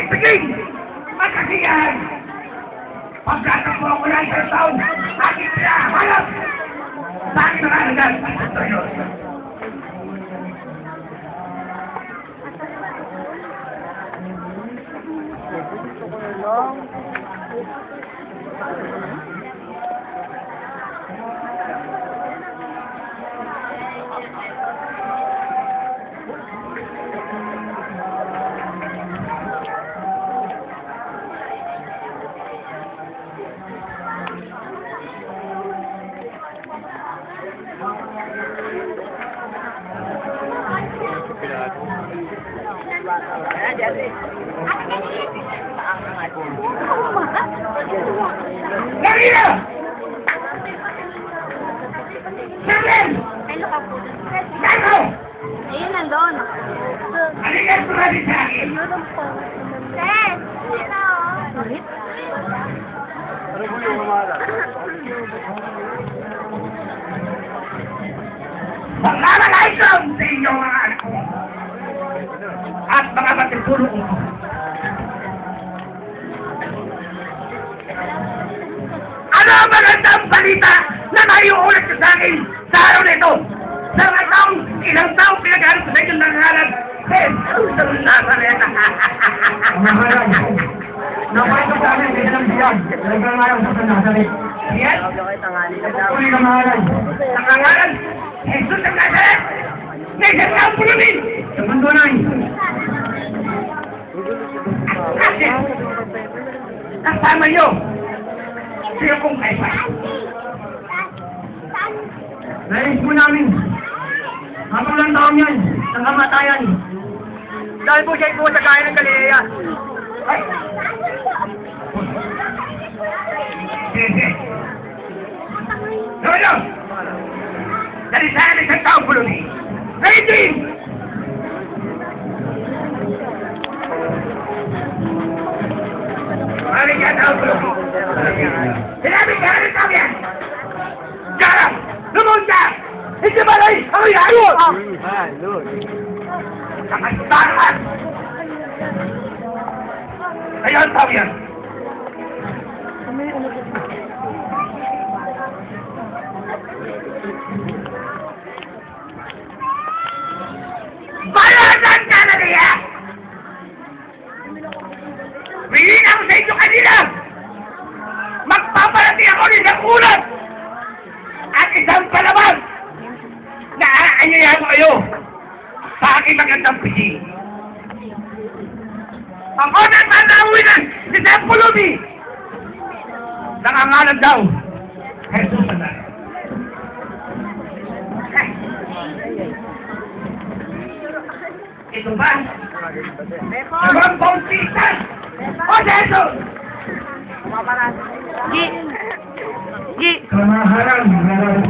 paging magkasiyahan. Pagkatapo ko lang sa taon, aking pinahanap sa aking nakahagal. Ito yun. Marina! Samin! Sako! Ayun, nandun. Alikan ko rin sa akin! Yes! Ulit? Ano po yung mamala? Pagkakalaisam sa inyo mga anak ko at mga matipulo ko. Ano ang magandang balita na naiuulit ko sa akin sa araw na ito? Sa ilang taong pinag-aaral sa inyo ng ngalan, Jesus ng Nazareth. Mahalan. Nakwento sa amin, hindi lang siya. Nagkangalan sa Nazareth. Yan? Uli ka mahalan. Nakangalan, Jesus ng Nazareth. May isang taong pulunin. Sa mundo na Kasi, kasama nyo, siya kong kaipa. nais po namin. Habang lang taon yan, ng kamatayan. Dahil po siya po sa kaya ng Galilea. Ay! Sige. Lolo! Dali sa akin isang taong pulunin. Ready! Maling yan taong pulunin. Sinabi ka rin kami yan! Jara! Lumunta! Hindi ba rin? Ang yayo! Nakastaran! Ayan tao yan! Bayaran ka na niya! Bigyan ako sa inyo kanina! Magpaparating ako ng isang ulat! At isang palaman! Na aanyayahan ko kayo sa aking magandang pisi. Ako na tatawi ng isang pulubi! Nakangalan daw, Jesus na tayo. Ito ba? Ibang Bautista! O Jesus! Gi! Kamahalan.